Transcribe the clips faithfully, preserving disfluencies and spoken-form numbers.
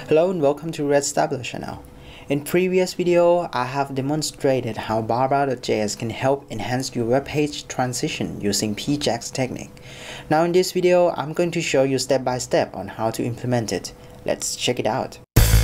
Hello and welcome to Red Stabler channel. In previous video, I have demonstrated how Barba dot J S can help enhance your web page transition using P JAX technique. Now in this video, I'm going to show you step by step on how to implement it. Let's check it out.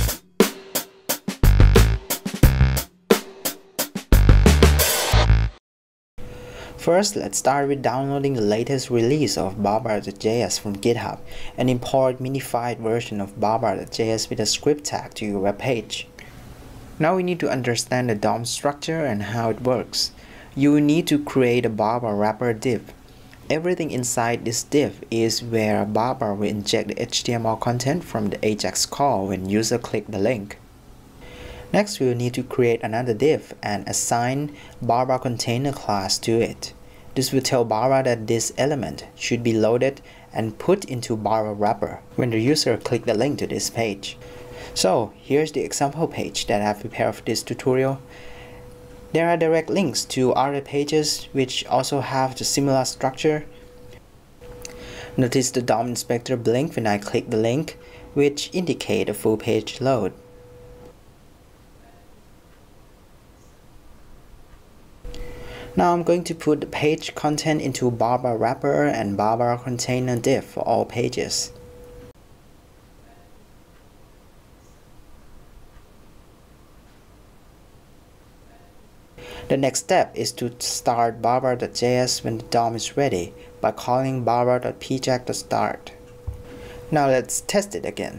First, let's start with downloading the latest release of Barba dot J S from GitHub and import minified version of Barba dot J S with a script tag to your web page. Now we need to understand the D O M structure and how it works. You will need to create a Barba wrapper div. Everything inside this div is where Barba will inject the H T M L content from the Ajax call when user click the link. Next, we will need to create another div and assign Barba container class to it. This will tell Barba that this element should be loaded and put into Barba wrapper when the user click the link to this page. So here's the example page that I've prepared for this tutorial. There are direct links to other pages which also have the similar structure. Notice the D O M inspector blink when I click the link, which indicate a full page load. Now I'm going to put the page content into Barba wrapper and Barba container div for all pages. The next step is to start Barba dot J S when the D O M is ready by calling barba dot p jax dot start. Now let's test it again.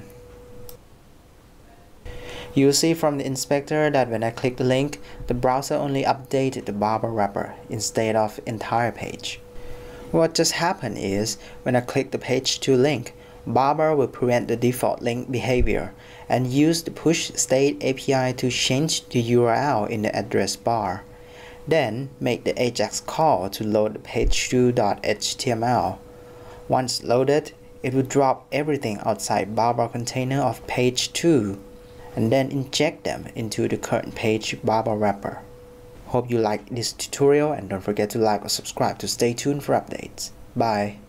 You'll see from the inspector that when I click the link, the browser only updated the Barba wrapper instead of entire page. What just happened is, when I click the page to link, Barba will prevent the default link behavior and use the push state A P I to change the U R L in the address bar. Then make the Ajax call to load the page two dot H T M L. Once loaded, it will drop everything outside Barba container of page two. And then inject them into the current page Barba wrapper. Hope you liked this tutorial and don't forget to like or subscribe to stay tuned for updates. Bye.